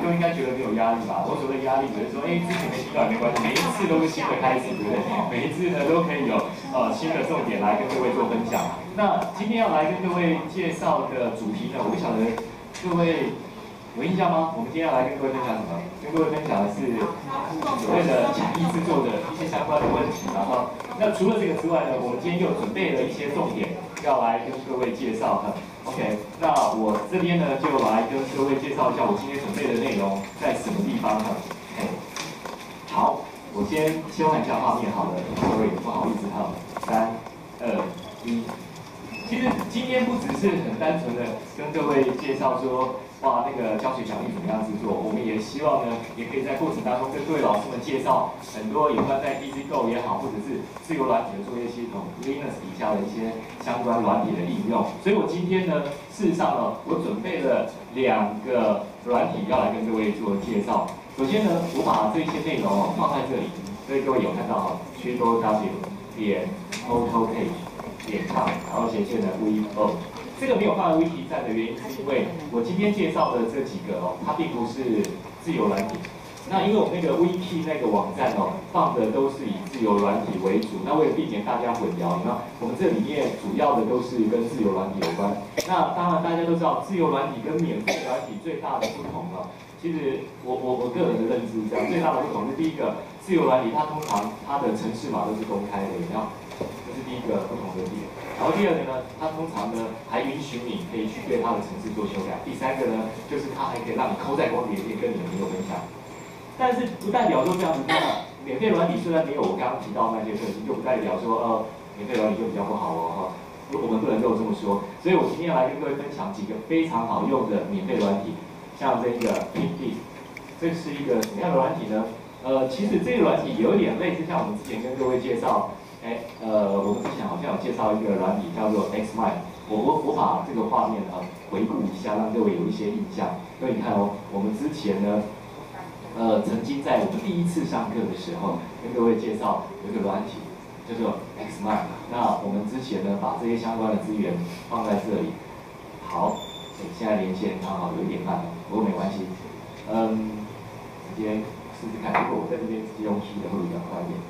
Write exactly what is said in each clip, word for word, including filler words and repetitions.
应该觉得没有压力吧？我所谓的压力，只是说，哎，之前没听到也没关系，每一次都是新的开始，对不对？每一次呢都可以有呃新的重点来跟各位做分享。那今天要来跟各位介绍的主题呢，我不晓得各位有印象吗？我们今天要来跟各位分享什么？跟各位分享的是所谓的讲义制作的一些相关的问题，然后那除了这个之外呢，我们今天又准备了一些重点要来跟各位介绍的。OK， 那我这边呢就来跟各位介绍一下我今天准备的内容在什么地方哈。OK， 好，我先切换一下画面好了 ，sorry， 不好意思哈，三、二、一。其实今天不只是很单纯的跟各位介绍说，哇，那个教学讲义怎么样制作，我们也希望呢，也可以在过程当中跟各位老师们介绍很多有关在 EasyGo 也好，或者是自由软体的作业系统 Linux 底下的一些相关软体的应用。所以我今天呢，事实上呢，我准备了两个软体要来跟各位做介绍。首先呢，我把这些内容哦放在这里，所以各位有看到哈 ，triple w 点 autopage。点 com， 然后斜线的 V O， 这个没有放在 Wiki 站的原因是因为我今天介绍的这几个哦，它并不是自由软体。那因为我们那个 Wiki 那个网站哦，放的都是以自由软体为主。那为了避免大家混淆，那我们这里面主要的都是跟自由软体有关。那当然大家都知道，自由软体跟免费软体最大的不同了。其实我我我个人的认知是这样，最大的不同是第一个，自由软体它通常它的程式码都是公开的，有没有？这是第一个不同的点。然后第二个呢，它通常呢还允许你可以去对它的程式做修改。第三个呢，就是它还可以让你扣在光碟片跟你的朋友分享。但是不代表说这样子，那免费软体虽然没有我刚刚提到那些特性，就不代表说呃免费软体就比较不好哦哈。我们不能够这么说。所以我今天要来跟各位分享几个非常好用的免费软体，像这个 PipDisk， 这是一个什么样的软体呢？呃，其实这个软体有点类似像我们之前跟各位介绍。哎，呃，我们之前好像有介绍一个软体叫做 Xmind， 我我我把这个画面呢回顾一下，让各位有一些印象。所以你看哦，我们之前呢，呃，曾经在我们第一次上课的时候，跟各位介绍有一个软体叫做 Xmind。那我们之前呢，把这些相关的资源放在这里。好，哎，现在连线刚好有一点慢，不过没关系。嗯，直接试试看，如果我在这边直接用 key 的会比较快一点。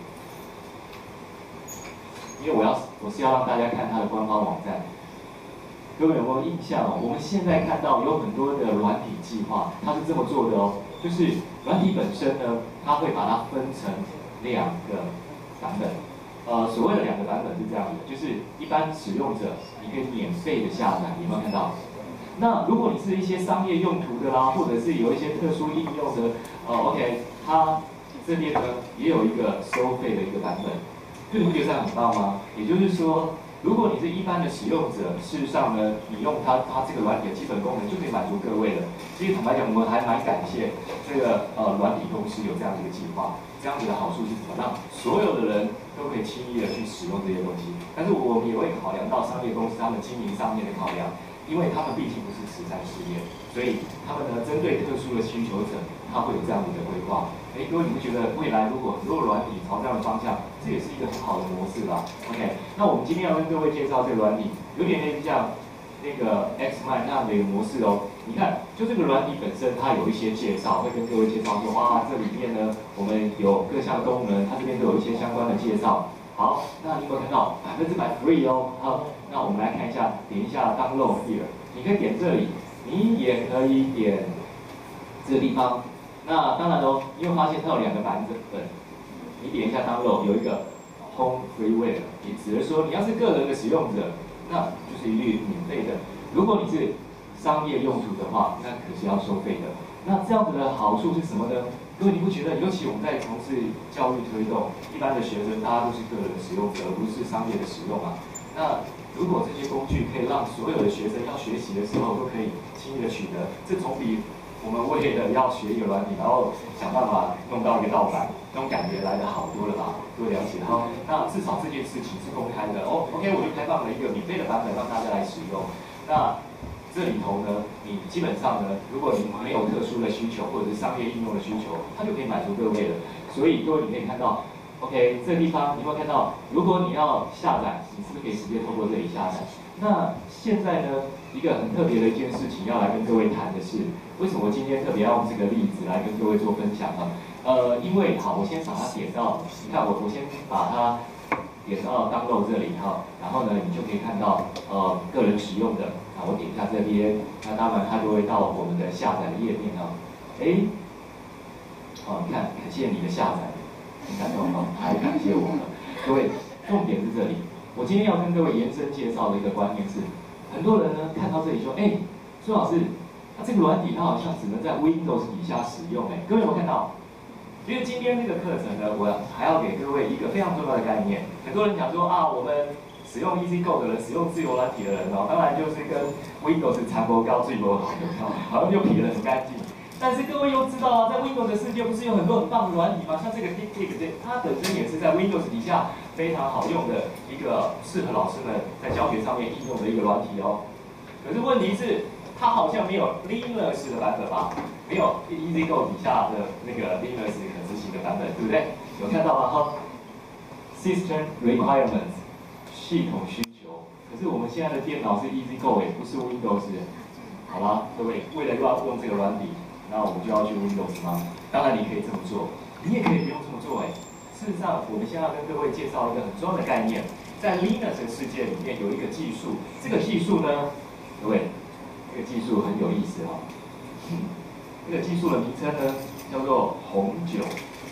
因为我要我是要让大家看它的官方网站，各位有没有印象哦？我们现在看到有很多的软体计划，它是这么做的哦，就是软体本身呢，它会把它分成两个版本。呃，所谓的两个版本是这样的，就是一般使用者你可以免费的下载，有没有看到？那如果你是一些商业用途的啦，或者是有一些特殊应用的，呃 ，OK， 它这边呢也有一个收费的一个版本。就你不觉得这样很棒吗？也就是说，如果你是一般的使用者，事实上呢，你用它它这个软体的基本功能就可以满足各位了。其实坦白讲，我们还蛮感谢这个呃软体公司有这样的一个计划。这样子的好处是什么？让所有的人都可以轻易的去使用这些东西。但是我们也会考量到商业公司他们经营上面的考量，因为他们毕竟不是慈善事业，所以他们呢针对特殊的需求者，他会有这样子的规划。哎，各位，你不觉得未来如果所有软体朝这样的方向，这也是一个很好的模式吧 ？OK， 那我们今天要跟各位介绍这个软体，有点类似像那个 Xmind 那样的一个模式哦。你看，就这个软体本身，它有一些介绍，会跟各位介绍说，哇，这里面呢，我们有各项功能，它这边都有一些相关的介绍。好，那你有没有看到百分之百 free 哦？好，那我们来看一下，点一下 Download here， 你可以点这里，你也可以点这个地方。那当然喽，你会发现它有两个版本，你点一下 download， 有一个 home freeware， 也只是说你要是个人的使用者，那就是一律免费的；如果你是商业用途的话，那可是要收费的。那这样子的好处是什么呢？各位你不觉得，尤其我们在从事教育推动，一般的学生大家都是个人的使用者，而不是商业的使用啊。那如果这些工具可以让所有的学生要学习的时候都可以轻易的取得，这总比我们为了要学一个软体，然后想办法弄到一个盗版，那种感觉来得好多了吧？各位了解哈？那至少这件事情是公开的哦。OK， 我就开放了一个免费的版本让大家来使用。那这里头呢，你基本上呢，如果你没有特殊的需求或者是商业应用的需求，它就可以满足各位了。所以各位你可以看到， OK， 这个地方你会看到，如果你要下载，你是不是可以直接透过这里下载？那现在呢，一个很特别的一件事情要来跟各位谈的是，为什么我今天特别要用这个例子来跟各位做分享呢？呃，因为好，我先把它点到，你看我我先把它点到 download 这里哈，然后呢，你就可以看到呃个人使用的，啊，我点一下这边，那当然它就会到我们的下载的页面啊，哎，哦，你看，感谢你的下载。感动吗？还感谢我们，各位，重点是这里。我今天要跟各位延伸介绍的一个观念是，很多人呢看到这里说，哎，苏老师，那、啊、这个软体它好像只能在 Windows 底下使用，哎，各位有没有看到？其实今天这个课程呢，我还要给各位一个非常重要的概念。很多人讲说啊，我们使用 EasyGo 的人，使用自由软体的人哦，当然就是跟 Windows 残波高最不好，好像就撇得很干净。但是各位又知道啊，在 Windows 的世界不是有很多很棒的软体吗？像这个 TikTok 这，它本身也是在 Windows 底下非常好用的一个适合老师们在教学上面应用的一个软体哦。可是问题是，它好像没有 Linux 的版本吧？没有 EasyGo 底下的那个 Linux 可执行的版本，对不对？有看到吗？哈 ，System Requirements 系统需求。可是我们现在的电脑是 EasyGo 哎，不是 Windows。好啦，各位，为了要用这个软体。那我们就要去 Windows 吗？当然你可以这么做，你也可以不用这么做哎。事实上，我们现在要跟各位介绍一个很重要的概念，在 Linux 的世界里面有一个技术，这个技术呢，各位，这个技术很有意思哈、哦。嗯，这个技术的名称呢叫做红酒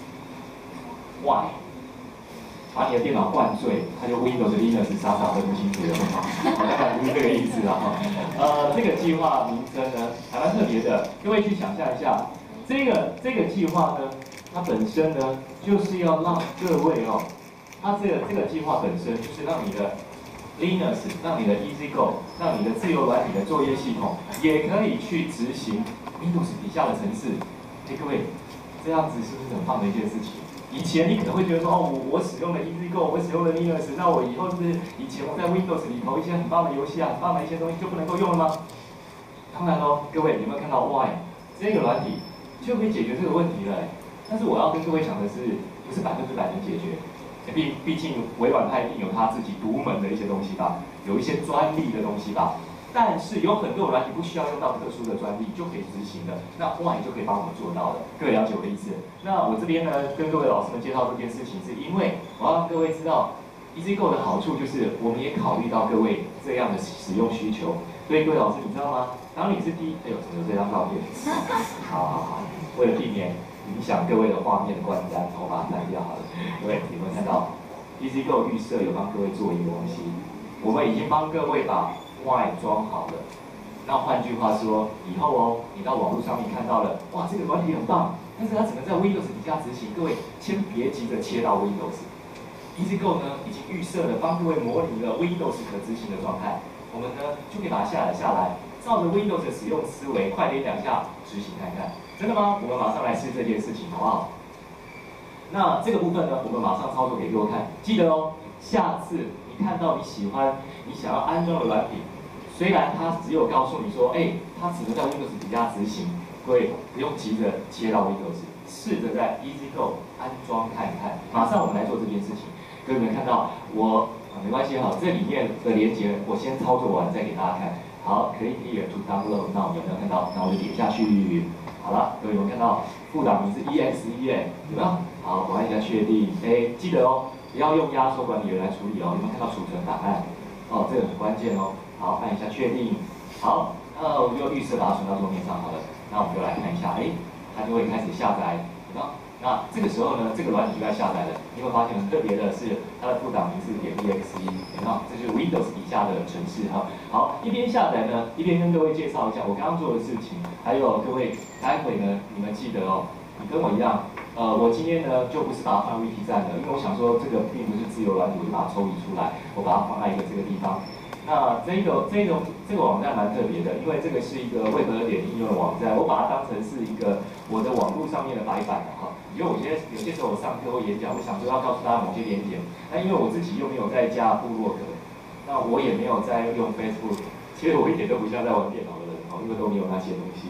Wine。把你的电脑灌醉，它就 Windows Linux 傻傻分不清楚了，好，当然不是这个意思啦哈。呃，这个计划名称呢还蛮特别的，各位去想象一下，这个这个计划呢，它本身呢就是要让各位哦，它这个这个计划本身就是让你的 Linux， 让你的 EasyGo， 让你的自由软体的作业系统也可以去执行 Windows 底下的程式。哎，各位，这样子是不是很棒的一件事情？以前你可能会觉得说，哦，我我使用了 EasyGo， 我使用了 Linux， 那我以后是以前我在 Windows 里头一些很棒的游戏啊，很棒的一些东西就不能够用了吗？当然喽，各位有没有看到 Why 这个软体就可以解决这个问题了？但是我要跟各位讲的是，不是百分之百能解决，毕毕竟微软它一定有它自己独门的一些东西吧，有一些专利的东西吧。但是有很多软体不需要用到特殊的专利就可以执行的，那 Wine 就可以帮我们做到了。各位了解我的意思？那我这边呢，跟各位老师们介绍这件事情，是因为我要让各位知道 EasyGo 的好处就是，我们也考虑到各位这样的使用需求。所以各位老师，你知道吗？当你是第一，哎呦，怎么有这张照片？好好好，为了避免影响各位的画面观瞻，我把它删掉好了。各位，有没有看到 EasyGo 预设有帮各位做一个东西？我们已经帮各位把外装好了，那换句话说，以后哦，你到网络上面看到了，哇，这个软体很棒，但是它只能在 Windows 底下执行。各位，先别急着切到 Windows。EasyGo 呢，已经预设了帮各位模拟了 Windows 可执行的状态，我们呢就可以把它下载下来，照着 Windows 的使用思维，快点两下执行看看。真的吗？我们马上来试这件事情，好不好？那这个部分呢，我们马上操作给各位看。记得哦，下次你看到你喜欢、你想要安装的软体，虽然它只有告诉你说，哎，它只能在 Windows 底下执行，各位不用急着切到 Windows， 试着在 EasyGo 安装看看。马上我们来做这件事情。各位有没有看到我？啊，没关系哈，这里面的连接我先操作完再给大家看。好 ，Click here to download。那我们有没有看到？那我就点下去。好了，各位有没有看到副档名是 E X E 哎，有没有？好，我按一下确定。哎，记得哦，不要用压缩管理员来处理哦。有没有看到储存档案？哦，这个很关键哦。好，按一下确定。好，那我就预设把它存到桌面上好了。那我们就来看一下，哎，它就会开始下载。有没有？那这个时候呢，这个软体就要下载了。你会发现很特别的是，它的副档名是点 E X E， 有没有？这就是 Windows 底下的程式哈。好，一边下载呢，一边跟各位介绍一下我刚刚做的事情，还有各位待会呢，你们记得哦，你跟我一样，呃，我今天呢就不是把它放 Wiki 站的，因为我想说这个并不是自由软体，我就把它抽离出来，我把它放在一个这个地方。那这个这种这个网站蛮特别的，因为这个是一个 Web 二点零应用的网站，我把它当成是一个我的网络上面的白板哈。因为我觉得有些时候我上课或演讲，我想说要告诉大家某些点点，那因为我自己又没有在加部落格，那我也没有在用 Facebook， 其实我一点都不像在玩电脑的人哦，因为都没有那些东西。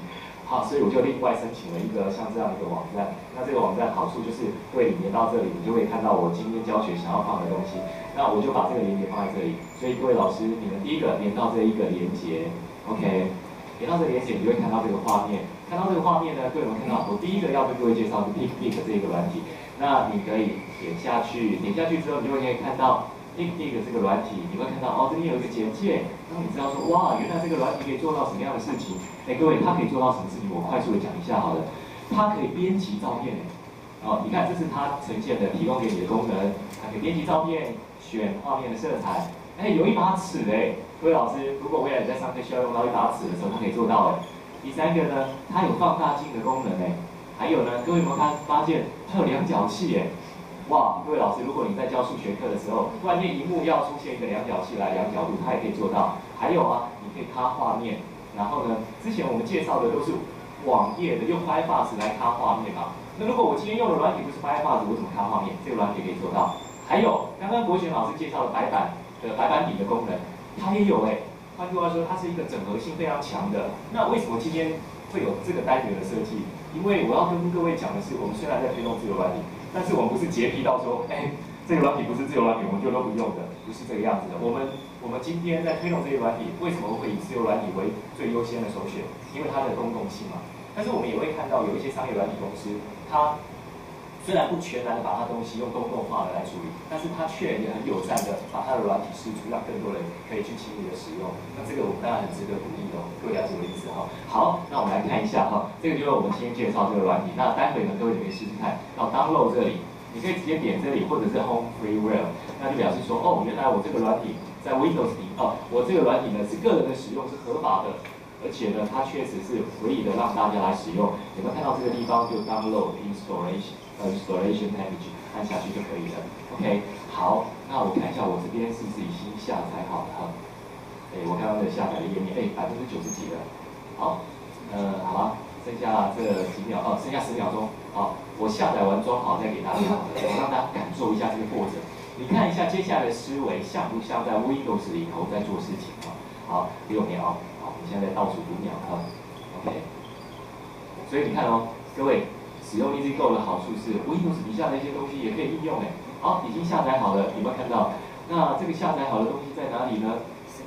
好，所以我就另外申请了一个像这样的一个网站。那这个网站好处就是各位你连到这里，你就会看到我今天教学想要放的东西。那我就把这个连接放在这里。所以各位老师，你们第一个连到这一个连接 ，OK， 连到这个连接，你就会看到这个画面。看到这个画面呢，各位有没有看到？我第一个要跟各位介绍是 PicPic 这一个软体。那你可以点下去，点下去之后，你就会可以看到 PicPic 这个软体，你会看到哦，这边有一个简介，让你知道说，哇，原来这个软体可以做到什么样的事情。哎，各位，它可以做到什么事情？我快速的讲一下好了。它可以编辑照片，哦，你看这是它呈现的，提供给你的功能，它可以编辑照片，选画面的色彩。哎，有一把尺哎，各位老师，如果未来你在上课需要用到一把尺的时候，它可以做到哎。第三个呢，它有放大镜的功能哎，还有呢，各位有没有看发现它有量角器哎？哇，各位老师，如果你在教数学课的时候，突然间荧幕要出现一个量角器来量角度，它也可以做到。还有啊，你可以卡画面，然后呢，之前我们介绍的都是网页的，用 Firefox 来卡画面嘛。那如果我今天用的软体不是 Firefox， 我怎么卡画面？这个软体可以做到。还有刚刚国权老师介绍的白板的白板笔的功能，它也有哎。换句话说，它是一个整合性非常强的。那为什么今天会有这个单元的设计？因为我要跟各位讲的是，我们虽然在推动自由软体，但是我们不是洁癖到说，哎，这个软体不是自由软体，我们就都不用的，不是这个样子的。我们我们今天在推动这些软体，为什么会以自由软体为最优先的首选？因为它的公共性嘛。但是我们也会看到有一些商业软体公司，它虽然不全然的把它东西用公共化的来处理，但是它却也很友善的把它的软体释出，让更多人可以去轻易的使用。那这个我们当然很值得鼓励的，各位了解我的意思哈。好，那我们来看一下哈，这个就是我们今天介绍这个软体。那待会呢，各位你可以试试看，到 download 这里，你可以直接点这里，或者是 home freeware， 那就表示说，哦，原来我这个软体在 Windows 里，哦，我这个软体呢是个人的使用是合法的。而且呢，它确实是可以的让大家来使用。有没有看到这个地方就 download installation 呃 installation package 按下去就可以了。OK， 好，那我看一下我这边是不是已经下载好了哈？哎，我刚刚的下载的页面，哎，百分之九十几了。好，呃，好啊，剩下这几秒，哦，剩下十秒钟。好，我下载完装好再给大家，我让大家感受一下这个过程。你看一下接下来的思维像不像在 Windows 里头在做事情啊？好，六秒。你现在在倒数五秒哈 ，OK， 所以你看哦，各位使用 EasyGo 的好处是 Windows 底下的一些东西也可以应用哎。好，已经下载好了，有没有看到？那这个下载好的东西在哪里呢？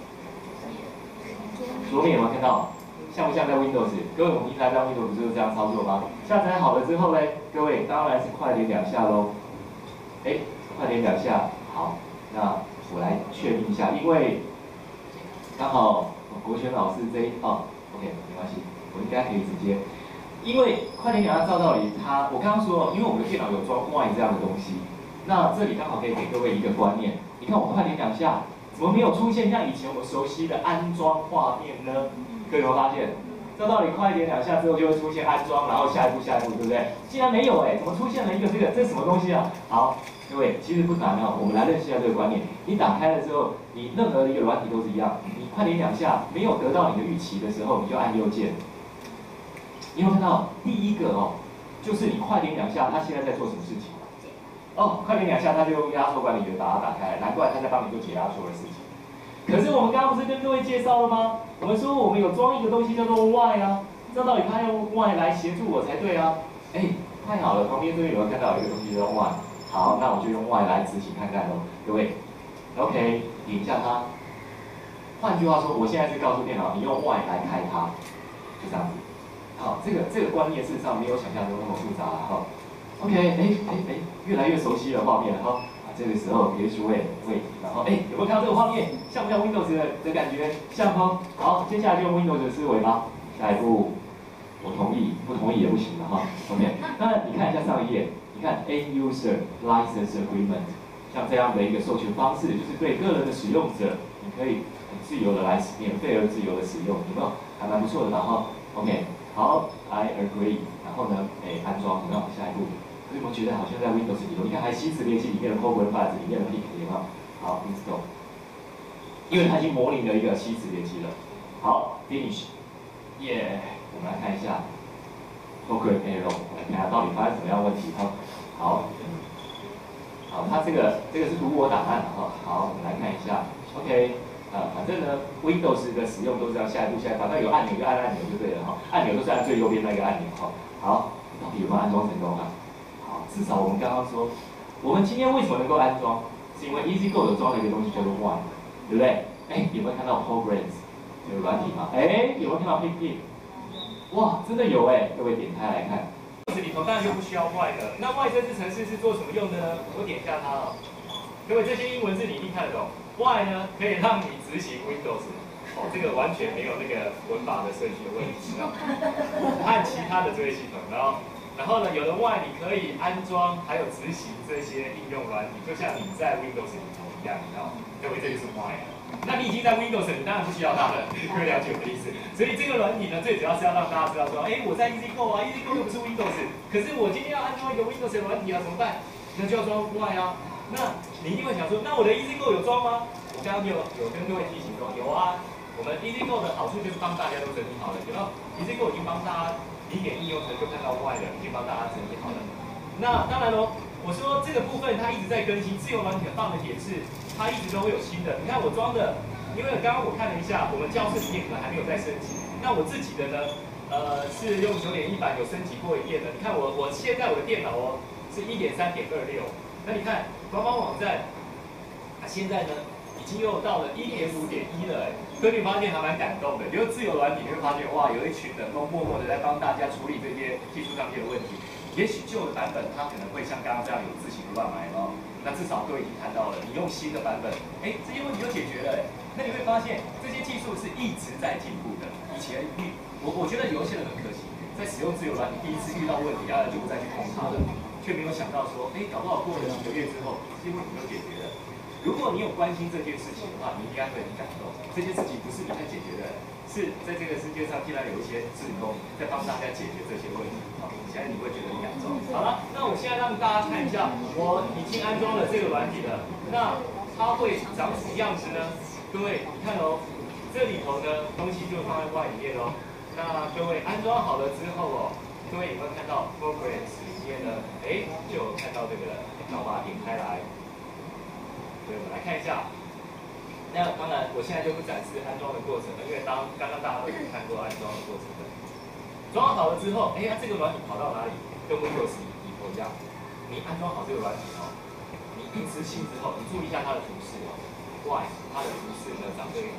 左面有没有看到？像不像在 Windows？ 各位，我们平常在 Windows 不就是这样操作吗？下载好了之后呢，各位当然是快点两下喽。哎，快点两下，好，那我来确定一下，因为刚好。国权老师这一哦 ，OK， 没关系，我应该可以直接，因为快点两下照道理，它我刚刚说，因为我们的电脑有装 Y 这样的东西，那这里刚好可以给各位一个观念，你看我快点两下，怎么没有出现像以前我们熟悉的安装画面呢？各位有没有发现？照道理快点两下之后就会出现安装，然后下一步下一步，对不对？竟然没有哎，怎么出现了一个这个？这是什么东西啊？好。各位，其实不难哦，我们来认识一下这个观念。你打开了之后，你任何的一个软体都是一样，你快点两下，没有得到你的预期的时候，你就按右键。你有看到第一个哦，就是你快点两下，它现在在做什么事情？哦，快点两下，它就用压缩管理员把它打开，难怪它在帮你做解压缩的事情。可是我们刚刚不是跟各位介绍了吗？我们说我们有装一个东西叫做 Y 啊，这道理它用 Y 来协助我才对啊。哎，太好了，旁边这边有没有看到有一个东西叫 Y？好，那我就用 Y 来执行看看喽，各位 ，OK， 点一下它。换句话说，我现在是告诉电脑，你用 Y 来开它，就这样子。好，这个这个观念事实上没有想象中那么复杂哈。OK， 哎哎哎，越来越熟悉的画面了哈。啊，这个时候 H way way， 然后哎，有没有看到这个画面？像不像 Windows 的的感觉？像哦。好，接下来就用 Windows 的思维吧。下一步，我同意，不同意也不行了哈。OK， 那你看一下上一页。你看 End User License Agreement， 像这样的一个授权方式，就是对个人的使用者，你可以很自由的来免费而自由的使用，有没有？还蛮不错的，然后 OK， 好 ，I agree， 然后呢，哎，安装，有没有？下一步，有没有觉得好像在 Windows 里头？你看还西磁列器里面的 Program Files 里面的 Link 有没有？好 ，Install， 因为它已经模拟了一个西磁列器了。好 ，Finish， 耶、yeah ，我们来看一下 Program Error， 我来看下到底发生什么样的问题哈。好，好，它这个这个是读我档案哈。好，我们来看一下 ，OK， 啊，反正呢 ，Windows 的使用都是要下一步下一步，那有按钮就按按钮就对了哈，按钮都是按最右边那个按钮哈。好，到底有没有安装成功啊？好，至少我们刚刚说，我们今天为什么能够安装？是因为 EasyGo 有装了一个东西叫做 Wine， 对不对？哎，有没有看到 Programs 有软体吗？哎，有没有看到 P P T？ 哇，真的有哎，各位点开来看。这里头当然就不需要 Wine 了。那 Wine 这支程式是做什么用的呢？我点一下它哦。各位，这些英文字你一定看得懂。Why 呢，可以让你执行 Windows， 哦，这个完全没有那个文法的顺序的问题啊。和其他的作业系统，然后，然后呢，有的 Why 你可以安装还有执行这些应用软体，就像你在 Windows 里头一样，你知道？各位，这就是 Why。那你已经在 Windows， 你当然不需要它了，各位了解我的意思。所以这个软体呢，最主要是要让大家知道说，哎，我在 EasyGo 啊 ，EasyGo 又不是 Windows， 可是我今天要安装一个 Windows 的软体啊，怎么办？那就要装 Why 啊。那你一定会想说，那我的 EasyGo 有装吗？我刚刚有有跟各位提醒说，有啊。我们 EasyGo 的好处就是帮大家都整理好了，有没有 ？EasyGo 已经帮大家，你点应用程就看到 Why 了，已经帮大家整理好了。那当然喽，我说这个部分它一直在更新，自由软体很棒的点是，它一直都会有新的。你看我装的，因为刚刚我看了一下，我们教室里面可能还没有在升级。那我自己的呢，呃，是用九点一版有升级过一遍的。你看我我现在我的电脑哦是一点三点二六。那你看官方网站，啊，现在呢已经又到了一点五点一了，哎，所以你发现还蛮感动的。你就自由软体，你会发现哇，有一群人都默默的在帮大家处理这些技术上面的问题。也许旧的版本它可能会像刚刚这样有自行的乱码哦，那至少各位已经看到了，你用新的版本，哎，这些问题就解决了。那你会发现这些技术是一直在进步的。以前遇我我觉得有一些人很可惜，在使用自由软体第一次遇到问题啊，就不再去碰它了。却没有想到说，哎，搞不好过了几个月之后，这些问题都解决了。如果你有关心这件事情的话，你应该会很感动。这件事情不是你在解决的，是在这个世界上竟然有一些志工在帮大家解决这些问题。好，现在你会觉得很感动。好了，那我现在让大家看一下，我已经安装了这个软体了。那它会长什么样子呢？各位，你看哦，这里头呢东西就放在外里面哦。那各位安装好了之后哦，各位有没有看到 Programs 里面呢？哎，就有看到这个，那我把它点开来。对，我们来看一下。那当然，我现在就不展示安装的过程了，因为当刚刚大家都已经看过安装的过程了。装好了之后，哎呀，这个软体跑到哪里？跟 Windows 里头一样。你安装好这个软体哦，你一执行之后，你注意一下它的图示哦。Why 它的图示呢长这样？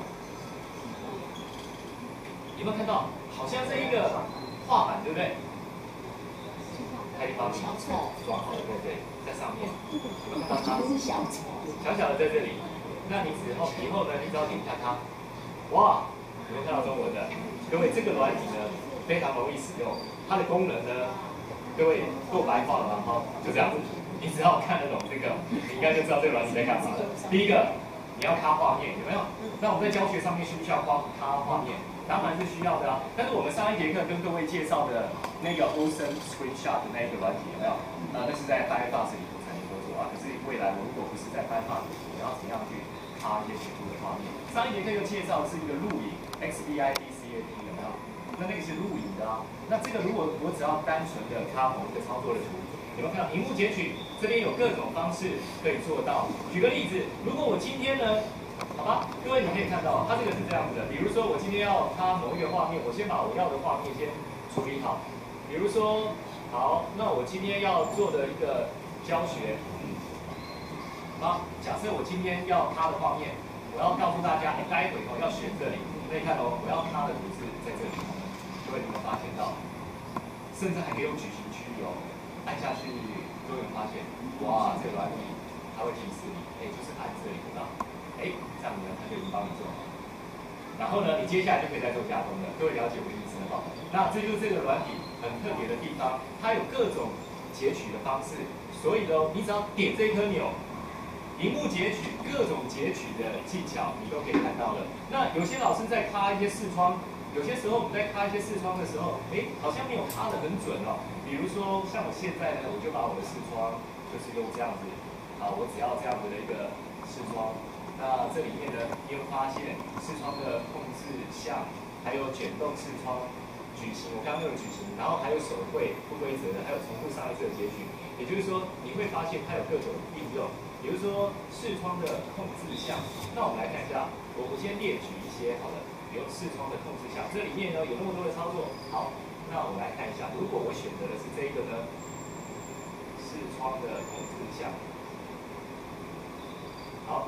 有没有看到？好像是一个画板，对不对？开地方小丑装好了，对不对？在上面。有没有看到它？是小丑。小小的在这里。那你之后以后呢？你只要点一下它，哇，有没有看到中文的？各位，这个软体呢非常容易使用，它的功能呢，各位够白话了吗？哈，就这样子，你只要看得懂这个，你应该就知道这个软体在干嘛了。第一个，你要卡画面，有没有？那我们在教学上面需不需要卡卡画面？当然是需要的啊。但是我们上一节课跟各位介绍的那个 Awesome Screenshot 的那个软体有没有？呃，那是在 Firefox 里头才能够做啊。可是未来如果不是在 Firefox 里头，你要怎样去卡一些显著的画面？上一节课又介绍是一个录影 X V I D C A T 有没有？那那个是录影的啊。那这个如果我只要单纯的卡某一个操作的图，有没有看到荧幕截取？这边有各种方式可以做到。举个例子，如果我今天呢？好吧，各位你可以看到，它这个是这样子的。比如说我今天要它某一个画面，我先把我要的画面先处理好。比如说，好，那我今天要做的一个教学，好，假设我今天要它的画面，我要告诉大家，哎，待会哦要选这里。可以看哦，我要它的图是在这里。各位你们发现到，甚至还可以用矩形区域哦，按下去，各位有发现，哇，这个软体它会提示你，哎，就是按这里，对吧？哎，这样呢，它就已经帮你做好了。然后呢，你接下来就可以再做加工了。各位了解我的意思了吧？那这就是这个软体很特别的地方，它有各种截取的方式。所以呢，你只要点这一颗钮，荧幕截取各种截取的技巧，你都可以看到了。那有些老师在卡一些视窗，有些时候我们在卡一些视窗的时候，哎，好像没有卡得很准哦。比如说像我现在呢，我就把我的视窗就是用这样子，啊，我只要这样子的一个视窗。那这里面呢，你会发现视窗的控制项，还有卷动视窗、 矩形，我刚刚用的矩形，然后还有手绘不规则的，还有重复上一次的截取。也就是说，你会发现它有各种应用，比如说视窗的控制项。那我们来看一下，我我先列举一些好了，比如视窗的控制项，这里面呢有那么多的操作。好，那我们来看一下，如果我选择的是这一个呢，视窗的控制项。好。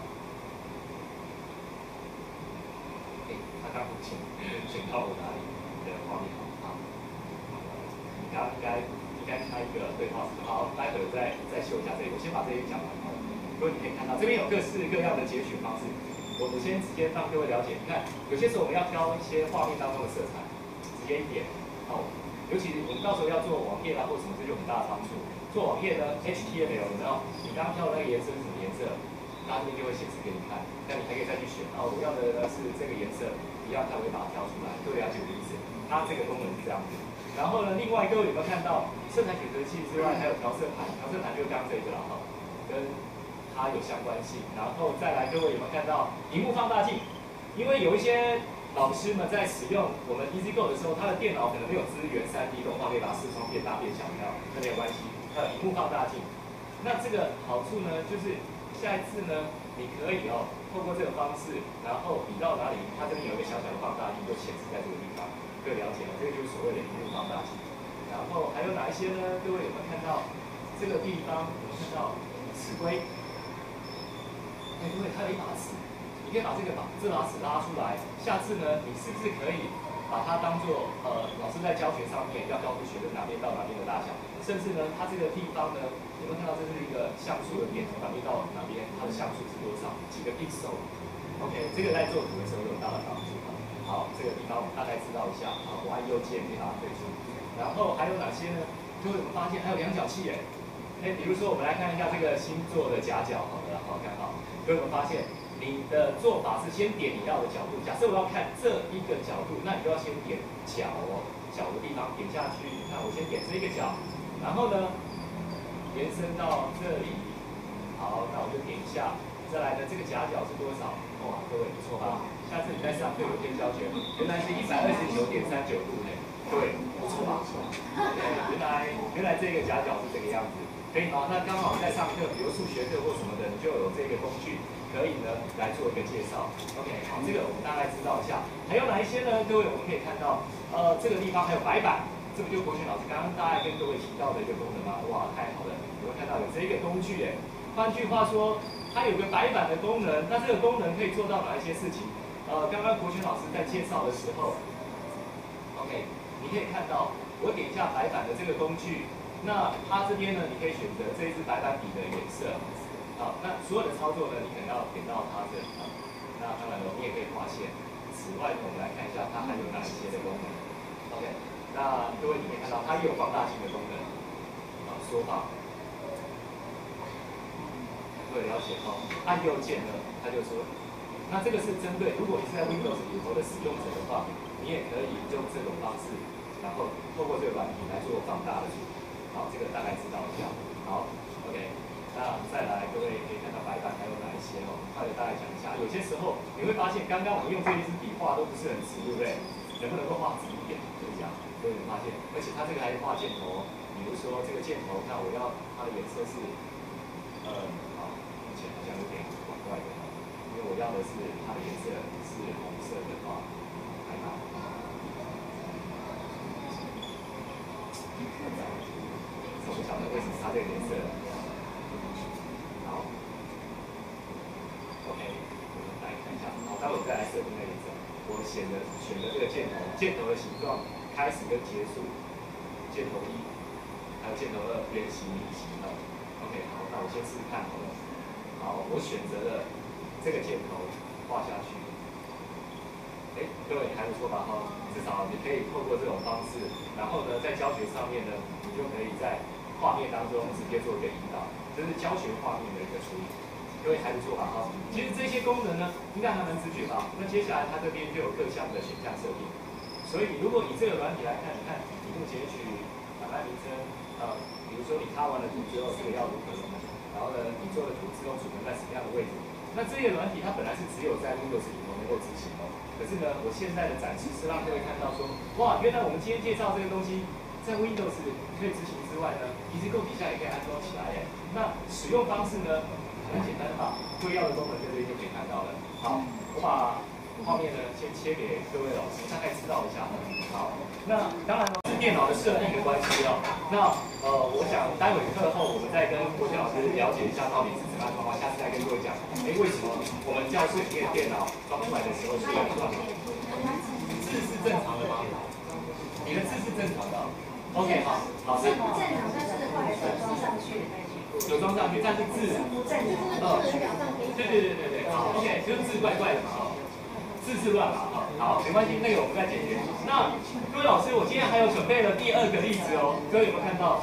他刚不请请到我哪里的画面好？你刚应该应该开一个对话室，好，待会儿再再秀一下这个，我先把这些讲完。各位你可以看到，这边有各式各样的截取方式，我我先直接让各位了解。你看，有些时候我们要挑一些画面当中的色彩，直接一点哦。尤其我们到时候要做网页啊或什么，这就很大的帮助。做网页呢 ，H T M L 有没有？你刚刚挑的那个颜色是什么颜色？它这边就会显示给你看，那你还可以再去选。哦，我要的呢是这个颜色。一样，它会把它挑出来，各位了解我的意思。它这个功能是这样子。然后呢，另外各位有没有看到色彩选择器之外，还有调色盘？调色盘就是刚刚这个了哈，跟它有相关性。然后再来，各位有没有看到萤幕放大镜？因为有一些老师们在使用我们 EasyGo 的时候，他的电脑可能没有支援 三 D 动画，可以把视窗变大变小，没有？那没有关系，它有萤幕放大镜。那这个好处呢，就是下一次呢，你可以哦。透过这个方式，然后你到哪里，它这边有一个小小的放大镜，就显示在这个地方，各位了解了，这个就是所谓的荧幕放大镜。然后还有哪一些呢？各位有没有看到这个地方？有没有看到尺规？哎，各位，它有一把尺，你可以把这个把这把尺拉出来。下次呢，你是不是可以把它当做呃老师在教学上面要告诉学生哪边到哪边的大小？甚至呢，它这个地方呢。有没有看到这是一个像素的点，从哪边到哪边，它的像素是多少？几个 pixel？ OK， 这个在做图的时候有很大的帮助。好，这个地方我们大概知道一下。好，我按右键可以把它退出。然后还有哪些呢？各位有没有发现还有量角器耶？哎，比如说我们来看一下这个星座的夹角，好的，好看好。各位有没有发现你的做法是先点你要的角度？假设我要看这一个角度，那你就要先点角哦，角的地方点下去。你看我先点这个角，然后呢？延伸到这里，好，那我就点一下。再来呢，这个夹角是多少？哇，各位不错吧？下次你在上课有篇教学，原来是一百二十九点三九度呢。对，不错吧？对，原来原来这个夹角是这个样子，可以吗？那刚好在上课，比如数学课或什么的，你就有这个工具，可以呢来做一个介绍。OK， 好，这个我们大概知道一下。还有哪一些呢？各位我们可以看到，呃，这个地方还有白板。这不就国权老师刚刚大概跟各位提到的一个功能吗？哇，太好了！有没有看到有这个工具？哎，换句话说，它有个白板的功能。那这个功能可以做到哪一些事情？呃，刚刚国权老师在介绍的时候 ，OK， 你可以看到，我点一下白板的这个工具，那它这边呢，你可以选择这一支白板笔的颜色。好，那所有的操作呢，你可能要点到它这里。那当然了，你也可以划线。此外，我们来看一下它还有哪一些的功能。OK。那各位你可以看到，它也有放大镜的功能，啊，缩放。各位了解哦，按右键呢，它就说，那这个是针对如果你是在 Windows 里头的使用者的话，你也可以用这种方式，然后透过这个软体来做放大的处理。好，这个大概知道一下。好 ，OK， 那再来，各位可以看到白板还有哪一些哦？快点大概讲一下。有些时候你会发现，刚刚我们用这一支笔画都不是很直，对不对？能不能够画直一点？就是这样。各位有发现，而且它这个还画箭头，比如说这个箭头，那我要它的颜色是，呃，好，目前好像有点怪怪的，因为我要的是它的颜色是红色的话，还好。我不晓得为什么它这个颜色。好 ，OK， 我们来看一下，好，待会再来设定那个颜色。我选的选的这个箭头，箭头的形状。开始跟结束，箭头一，还有箭头二，圆形、菱形的。OK， 好，那我先试试看好了。好，我选择了这个箭头画下去。哎，各位还不错吧？哈，至少你可以透过这种方式，然后呢，在教学上面呢，你就可以在画面当中直接做一个引导，这是教学画面的一个处理。各位还不错吧？哈，其实这些功能呢，应该还蛮直觉吧？那接下来它这边就有各项的选项设定。所以，如果以这个软体来看，你看题目截取、档案名称，呃，比如说你插完了图之后，这个要如何用？然后呢，你做的图自动储存在什么样的位置？ 那这些软体它本来是只有在 Windows 里头能够执行哦，可是呢，我现在的展示是让各位看到说，哇，原来我们今天介绍这个东西，在 Windows 可以执行之外呢 ，EasyGo 底下也可以安装起来耶。那使用方式呢，很简单吧，各位要的功能在这里就可以看到了。好，我把画面呢先切给各位老师大概知道一下。好，那当然呢是电脑的设定的关系哦。那呃，我想待会课后我们再跟国轩老师了解一下到底是怎么样的状况，下次再跟各位讲。哎，为什么我们教室里面电脑装出来的时候是要断码？字是正常的吗？你的字是正常的。OK， 好，老师。正常，但是后来有装上去。有装上去，但是字不正常。哦，对对对对对，好 ，OK， 就是字怪怪的嘛，哦。字是乱码哈，好，没关系，那个我们再解决。那各位老师，我今天还有准备了第二个例子哦，各位有没有看到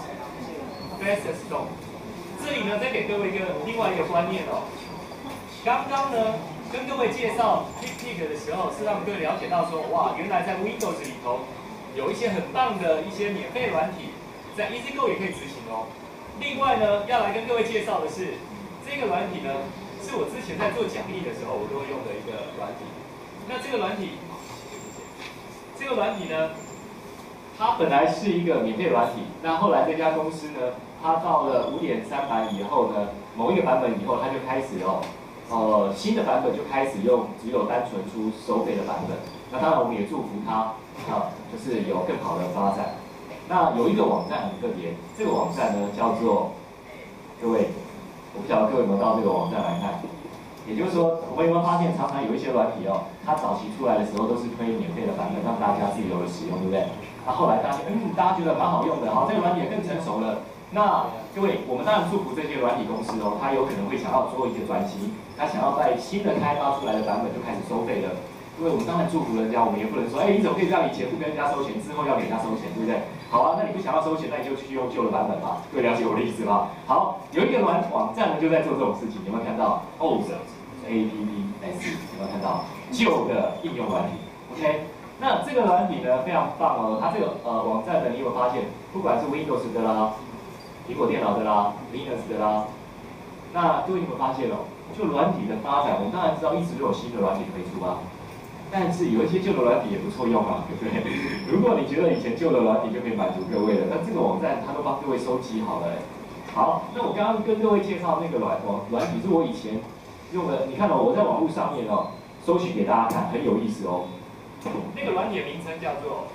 ？Fastest Stone， 这里呢再给各位一个另外一个观念哦。刚刚呢跟各位介绍 TickPick 的时候，是让各位了解到说，哇，原来在 Windows 里头有一些很棒的一些免费软体，在 EasyGo 也可以执行哦。另外呢，要来跟各位介绍的是，这个软体呢，是我之前在做讲义的时候，我都会用的一个软体。那这个软体，这个软体呢，它本来是一个免费软体，那后来这家公司呢，它到了五点三版以后呢，某一个版本以后，它就开始哦，呃，新的版本就开始用只有单纯出收费的版本。那当然我们也祝福它，啊，就是有更好的发展。那有一个网站很特别，这个网站呢叫做，各位，我不晓得各位有没有到这个网站来看。也就是说，我们有没有发现，常常有一些软体哦，它早期出来的时候都是推免费的版本，让大家自由的使用，对不对？那后来大家，嗯，大家觉得蛮好用的，好，这个软体也更成熟了。那各位，我们当然祝福这些软体公司哦，它有可能会想要做一些转型，它想要在新的开发出来的版本就开始收费了。因为我们当然祝福人家，我们也不能说，哎，你怎么可以这样？以前不跟人家收钱，之后要给人家收钱，对不对？好啊，那你不想要收钱，那你就去用旧的版本吧。各位了解我的意思吗？好，有一个软网站呢就在做这种事情，有没有看到 ？O S A P P S 有没有看到？旧的应用软体 ，OK？ 那这个软体呢非常棒哦，它这个呃网站呢，你有没有发现，不管是 Windows 的啦、苹果电脑的啦、Linux 的啦，那各位有没有发现哦？就软体的发展，我们当然知道一直都有新的软体推出啊。但是有一些旧的软体也不错用啊，对不对？如果你觉得以前旧的软体就可以满足各位了，那这个网站它都帮各位收集好了。好，那我刚刚跟各位介绍那个软网软体是我以前用的，你看哦，我在网络上面哦搜寻给大家看，很有意思哦。那个软体的名称叫做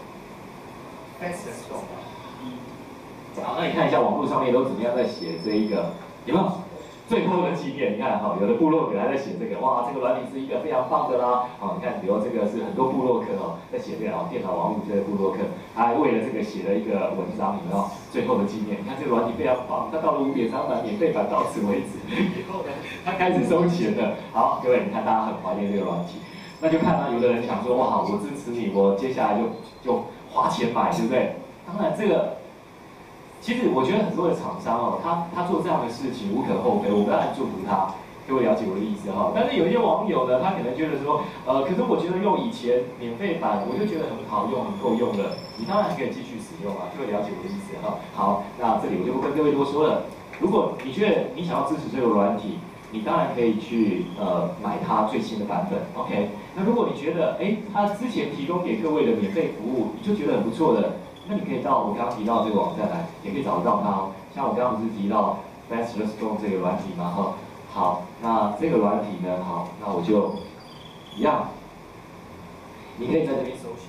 Fastest Stone。好，那你看一下网络上面都怎么样在写这一个，有没有？最后的纪念，你看哈，有的部落格还在写这个，哇，这个软体是一个非常棒的啦。好，你看，比如这个是很多部落客哦，在写这个哦，电脑网络这个部落客，他还为了这个写了一个文章，有没有？最后的纪念，你看这个软体非常棒，它到了五点三版免费版到此为止，以后呢，它开始收钱了。好，各位，你看大家很怀念这个软体，那就看到有的人想说，哇，我支持你，我接下来就就花钱买，对不对？当然这个。其实我觉得很多的厂商哦，他他做这样的事情无可厚非，我当然祝福他。各位了解我的意思哈。但是有一些网友呢，他可能觉得说，呃，可是我觉得用以前免费版，我就觉得很好用、很够用了。你当然可以继续使用啊。各位了解我的意思哈。好，那这里我就不跟各位多说了。如果你觉得你想要支持这个软体，你当然可以去呃买它最新的版本。OK。那如果你觉得，哎，他之前提供给各位的免费服务，你就觉得很不错的。那你可以到我刚刚提到这个网站来，也可以找得到它哦。像我刚刚不是提到 Fastest Stone 这个软体吗？哈，好，那这个软体呢，好，那我就一样，你可以在这边搜寻，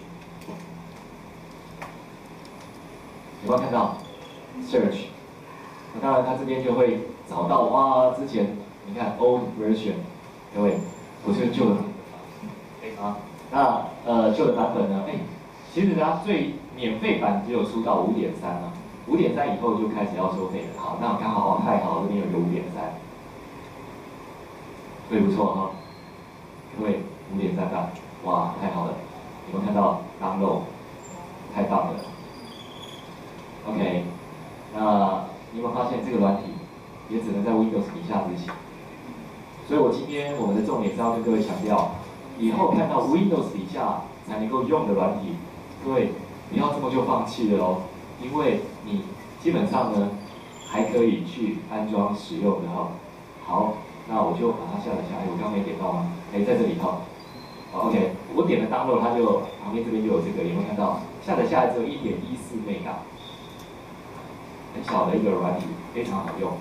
有没有看到 Search？ 那当然，它这边就会找到哇，之前你看 Old Version， 各位，我这个旧的，可以吗？那呃旧的版本呢？哎，其实它最免费版只有出到五点三了，五点三以后就开始要收费了。好，那刚好太好了，这边有个五点三，对，不错哈。各位，五点三版，哇，太好了！有没有看到 download？ 太棒了。OK， 那你有没有发现这个软体也只能在 Windows 底下执行？所以我今天我们的重点是要跟各位强调，以后看到 Windows 底下才能够用的软体，各位。不要这么就放弃了哦，因为你基本上呢还可以去安装使用的哈。好， 那我就把它下载下来。我刚刚没点到吗？哎，在这里头。好 ，OK， 我点了 download， 它就旁边这边就有这个，有没有看到？下载下来只有 一点一四 mega， 很小的一个软体，非常好用。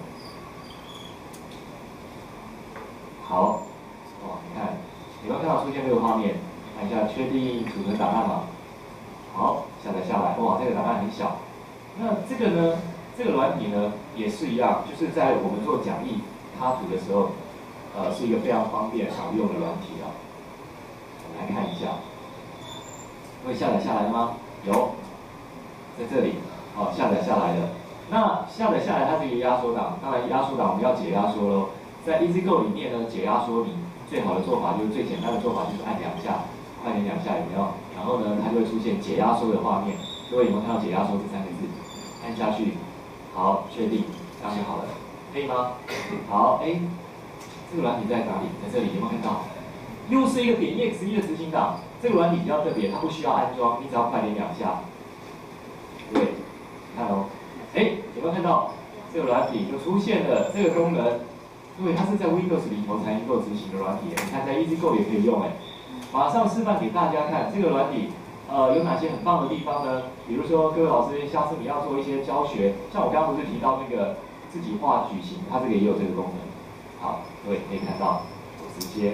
好，哇，你看，有没有看到出现这个画面？看一下，确定储存档案吗？好，下载下来，哇，这个档案很小。那这个呢？这个软体呢也是一样，就是在我们做讲义插图的时候，呃，是一个非常方便好用的软体啊。我们来看一下，会下载下来吗？有，在这里，哦，下载下来了。那下载下来它是一个压缩档，当然压缩档我们要解压缩喽。在 EasyGo 里面呢，解压缩你最好的做法就是最简单的做法就是按两下，快点两下有没有？然后呢，它就会出现解压缩的画面。各位有没有看到解压缩这三个字？按下去。好，确定，这样就好了，可以吗？好，哎，这个软体在哪里？在这里，有没有看到？又是一个点 E X E 的执行档。这个软体比较特别，它不需要安装，你只要快点两下。对，看哦，哎，有没有看到这个软体就出现了这个功能？对，它是在 Windows 里头才能够执行的软体，你看在 EasyGo 也可以用，哎，马上示范给大家看这个软体。呃，有哪些很棒的地方呢？比如说，各位老师，下次你要做一些教学，像我刚刚不是提到那个自己画矩形，它这个也有这个功能。好，各位可以看到，我直接，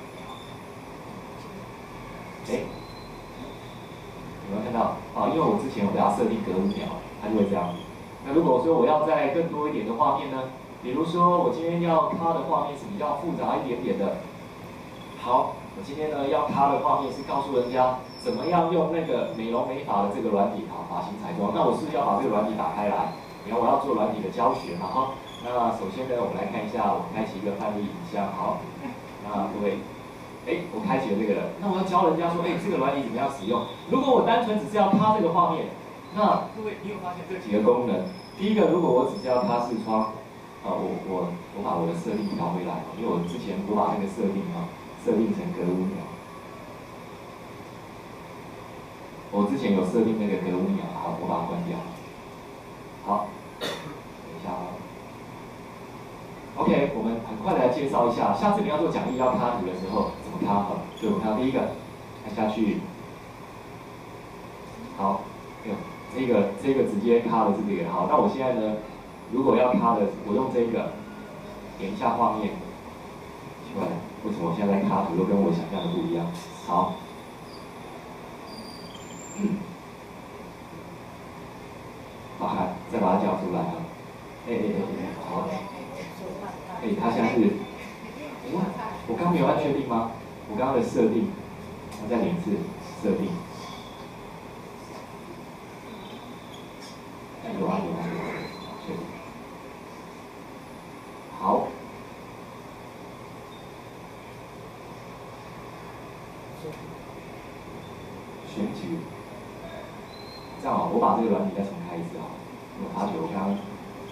哎，有没有看到？啊，因为我之前我给它设定隔五秒，它就会这样。那如果说我要再更多一点的画面呢？比如说我今天要它的画面是比较复杂一点点的。好，我今天呢要它的画面是告诉人家。怎么样用那个美容美发的这个软体啊，发型彩妆？那我是不是要把这个软体打开来？然后我要做软体的教学嘛，哈。那首先呢，我们来看一下，我开启一个范例影像，好。那各位，哎，我开启了这个了。那我要教人家说，哎，这个软体怎么样使用？如果我单纯只是要它这个画面，那各位，你有发现这几个功能？第一个，如果我只是要它视窗，啊，我我我把我的设定调回来，因为我之前我把那个设定啊设定成隔五秒。我之前有设定那个隔五秒，好，我把它关掉。好，等一下哦。OK， 我们很快的来介绍一下，下次你要做讲义要插图的时候怎么插好。所以我们看到第一个，按下去。好，哎呦，这个这个直接插的是这个。好，那我现在呢，如果要插的，我用这个，点一下画面。奇怪了，为什么我现在在插图又跟我想象的不一样？好。嗯，把它再把它叫出来啊！哎哎哎哎，好，哎，它现在是，哎，我刚没有按确定吗？我刚刚的设定，我再点一次设定，有啊有啊有啊，确定，好。选举。这样啊，我把这个软体再重开一次啊。我发觉我刚刚，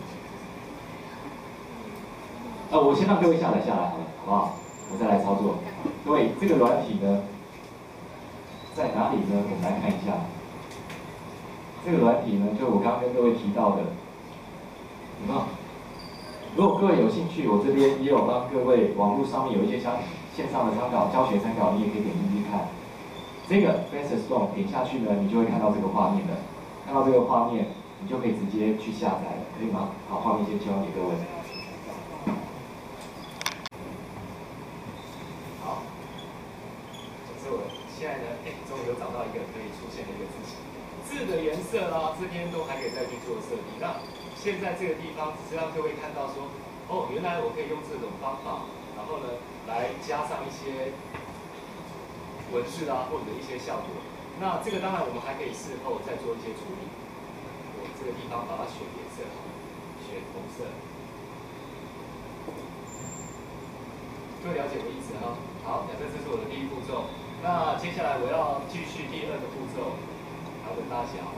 呃，我先让各位下载下来好了，好不好？我再来操作。各位，这个软体呢，在哪里呢？我们来看一下。这个软体呢，就我刚刚跟各位提到的，有没有？如果各位有兴趣，我这边也有帮各位网络上面有一些相线上的参考、教学参考，你也可以点进去看。这个 Fastest Stone 点下去呢，你就会看到这个画面的。看到这个画面，你就可以直接去下载了，可以吗？好，画面先交给各位。好，所以我现在呢，哎，终于有找到一个可以出现的一个字型。字的颜色啦，这边都还可以再去做设定。那现在这个地方只是让各位看到说，哦，原来我可以用这种方法，然后呢，来加上一些文字啊，或者一些效果。那这个当然我们还可以事后再做一些处理。我这个地方把它选颜色，选红色。各位了解我的意思哈？好，假设这是我的第一步骤。那接下来我要继续第二个步骤，调整大小。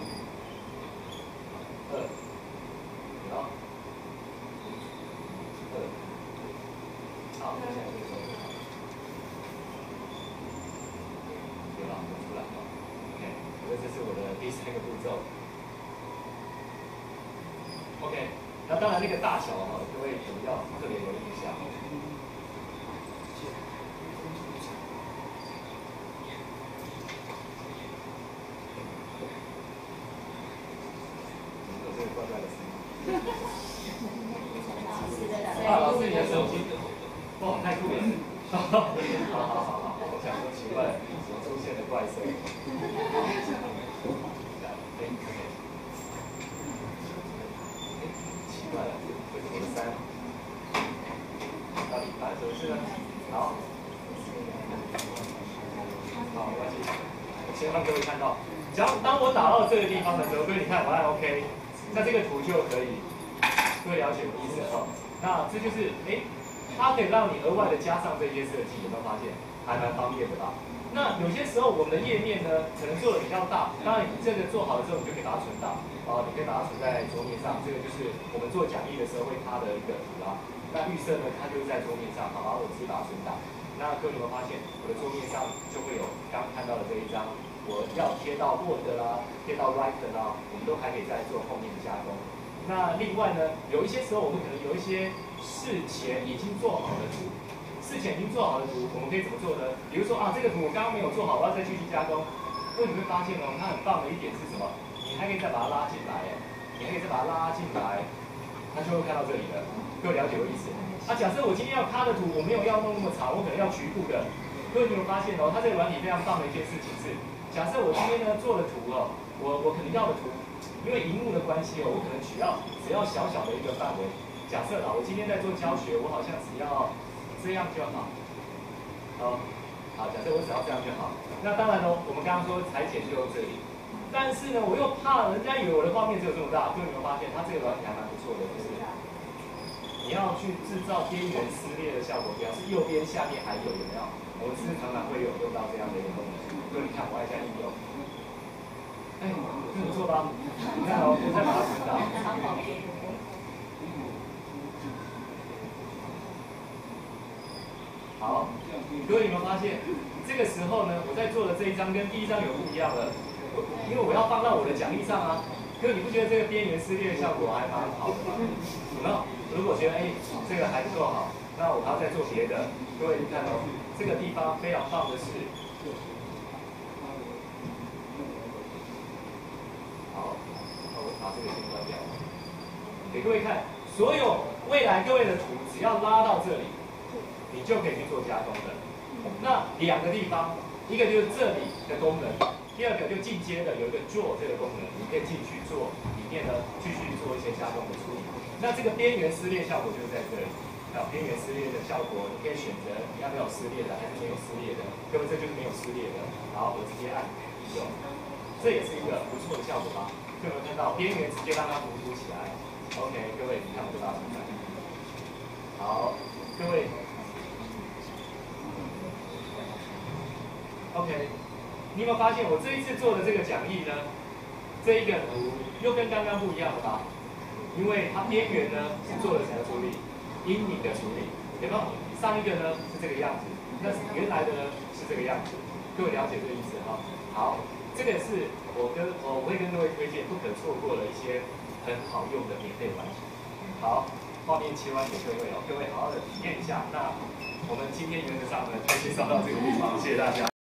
二，好，二，好，接下来这个手指头。有了，有出来了。OK， 这是我的第三个步骤。OK， 那当然那个大小哈，各位可能要特别留意一下。有这个怪怪的声音。啊，老师你的手机，哇，太酷了！好好好好，我想说奇怪，怎么出现了怪声？奇怪了，为什么是三？到底发生什么事呢？好，好，没关系，先让各位看到，只要当我打到这个地方的时候，各位你看我按 OK， 那这个图就可以，各位了解我的意思哈。那这就是哎。它可以让你额外的加上这些设计，有没有发现？还蛮方便的吧？那有些时候我们的页面呢，可能做的比较大，当然你这个做好了之后，你就可以把它存档，啊，你可以把它存在桌面上。这个就是我们做讲义的时候会它的一个图啦。那预设呢，它就是在桌面上，好，然后我直接把它存档。那各位有没有发现，我的桌面上就会有刚刚看到的这一张，我要贴到 Word 啦，贴到 Writer 啦，我们都还可以再做后面的加工。那另外呢，有一些时候我们可能有一些事前已经做好的图，事前已经做好的图，我们可以怎么做呢？比如说啊，这个图我刚刚没有做好，我要再继续加工。各位你会发现哦，它很棒的一点是什么？你还可以再把它拉进来，你还可以再把它拉进来，它就会看到这里了。各位了解我意思？啊，假设我今天要卡的图，我没有要弄那么长，我可能要局部的。各位你有发现哦，它这个软体非常棒的一件事情是，假设我今天呢做的图哦，我我可能要的图。因为荧幕的关系哦，我可能只要只要小小的一个范围。假设啦，我今天在做教学，我好像只要这样就好。好，好，假设我只要这样就好。那当然喽，我们刚刚说裁剪就这里，但是呢，我又怕人家以为我的画面只有这么大。各位有没有发现，它这个软体还蛮不错的，就是你要去制造边缘撕裂的效果，表示右边下面还有有没有？我们是不是常常会有用到这样的一个功能？各位你看，我按一下应用。哎，这不错吧？你看哦，我再把它存档。好，各位有没有发现，这个时候呢，我在做的这一张跟第一张有不一样的，因为我要放到我的讲义上啊。各位，你不觉得这个边缘撕裂的效果还蛮好的吗？有没有？如果觉得哎，这个还不够好，那我还要再做别的。各位，你看哦，这个地方非常棒的是。把这个先关掉，给各位看，所有未来各位的图只要拉到这里，你就可以去做加工的。那两个地方，一个就是这里的功能，第二个就进阶的有一个 Draw 这个功能，你可以进去做里面呢继续做一些加工的处理。那这个边缘撕裂效果就是在这里，啊，边缘撕裂的效果，你可以选择你要没有撕裂的还是没有撕裂的。各位这就是没有撕裂的，好，我直接按应用，这也是一个不错的效果吧。有没有看到边缘直接让它突出起来 ？OK， 各位，你看我就把它存在。好，各位 ，OK， 你有没有发现我这一次做的这个讲义呢？这一个图又跟刚刚不一样了吧？因为它边缘呢是做了什么处理？阴影的处理，有没有？上一个呢是这个样子，那原来的呢是这个样子。各位了解这个意思哈？好。这个是我跟我会跟各位推荐不可错过的一些很好用的免费软体。好，画面切换给各位哦，各位好好的体验一下。那我们今天原则上呢就介绍到这个地方，谢谢大家。